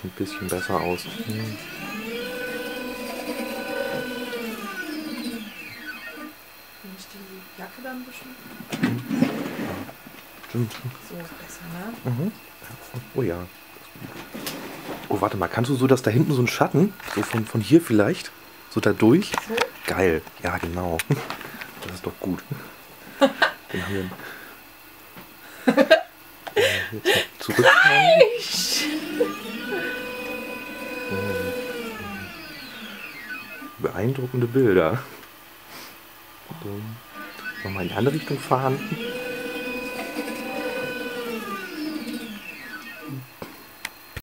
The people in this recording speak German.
schon ein bisschen besser aus. Hm. Wenn ich die Jacke dann ein bisschen... Stimmt. So ist besser, ne? Mhm. Oh ja. Oh, warte mal, kannst du so, dass da hinten so ein Schatten, so von hier vielleicht, so da durch? So? Geil, ja genau. Das ist doch gut. Den haben wir jetzt zurückfahren. Beeindruckende Bilder. So. Nochmal in die andere Richtung fahren.